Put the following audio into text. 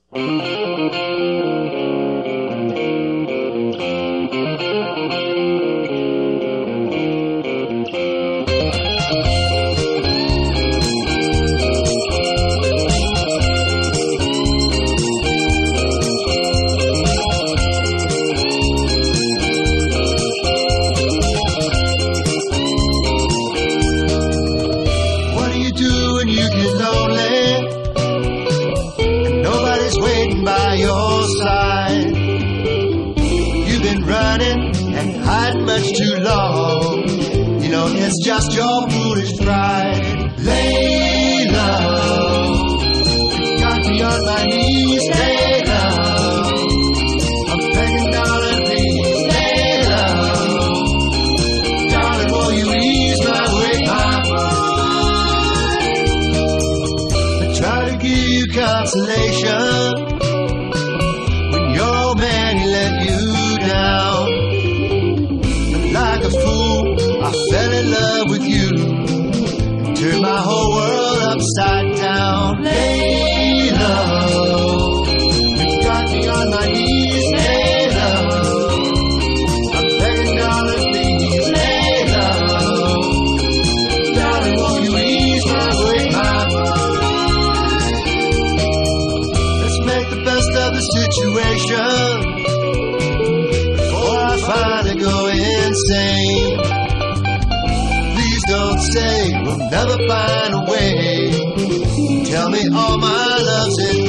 Too long, you know it's just your foolish pride. Layla, you got me on my knees. Layla, I'm begging, darling, please. Layla, darling, will you ease my weight, my mind? I try to give you consolation when your man he let you down. Like a fool, I fell in love with you and turned my whole world upside down. Layla, you got me on my knees. Layla, I'm begging, darling, please. Layla, darling, won't you ease my weight, my mind? Let's make the best of the situation before I finally go insane. Please don't stay, we'll never find a way. Tell me all my love's in